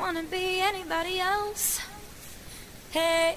wanna be anybody else. Hey,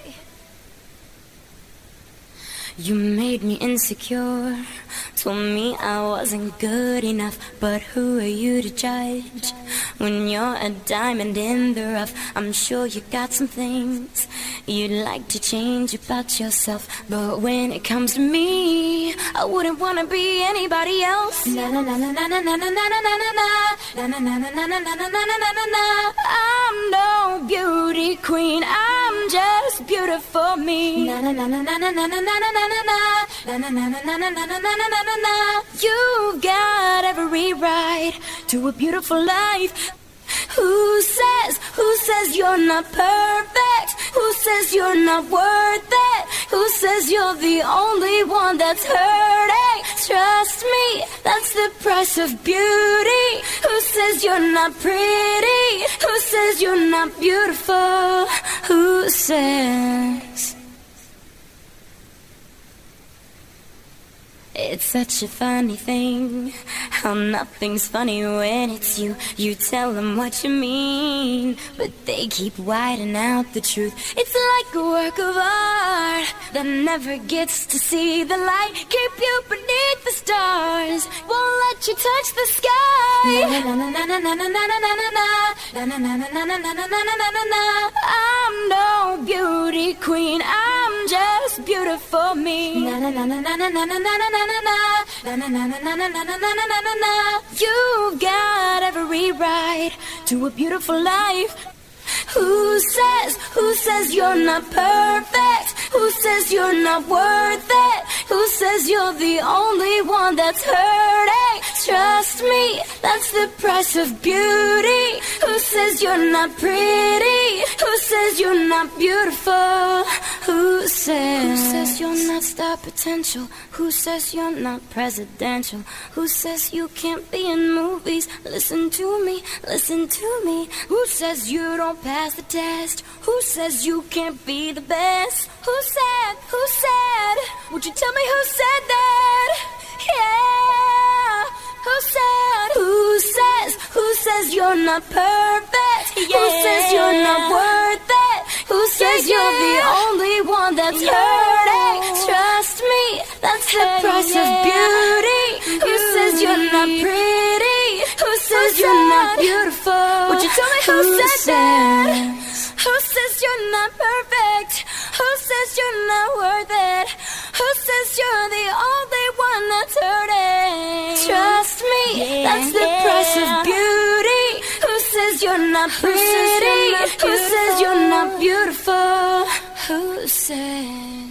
you made me insecure, told me I wasn't good enough, but who are you to judge? When you're a diamond in the rough, I'm sure you got some things you'd like to change about yourself, but when it comes to me, I wouldn't wanna be anybody else. Na na na na na na na na na na na na na na na na na na na na. I'm no beauty queen, I'm just beautiful me. Na na na na na na na na na na na na na na na na na na na. You've got every right to a beautiful life. Who says you're not perfect? Who says you're not worth it? Who says you're the only one that's hurting? Trust me, that's the price of beauty. Who says you're not pretty? Who says you're not beautiful? Who says? It's such a funny thing how nothing's funny when it's you. You tell them what you mean, but they keep whiting out the truth. It's like a work of art that never gets to see the light. Keep you beneath the stars, won't let you touch the sky. I'm no beauty queen, I'm just beautiful me. You've got every right to a beautiful life. Who says you're not perfect? Who says you're not worth it? Who says you're the only one that's hurting? Trust me, that's the price of beauty. Who says you're not pretty? Who says you're not beautiful? Who says you're not star potential? Who says you're not presidential? Who says you can't be in movies? Listen to me, listen to me. Who says you don't pass the test? Who says you can't be the best? Who said, would you tell me who said that? Yeah, who says you're not perfect? Yeah. Who says you're not worth it? Who says you're the only one that's hurting? Trust me, that's the price of beauty. Who says you're not pretty? Who says you're not beautiful? Would you tell me who said that? Who says you're not perfect? Who says you're not worth it? Who says you're the only one that's hurting? Trust me, that's the price of beauty. Who says you're not pretty? Who says you're not beautiful? Who says?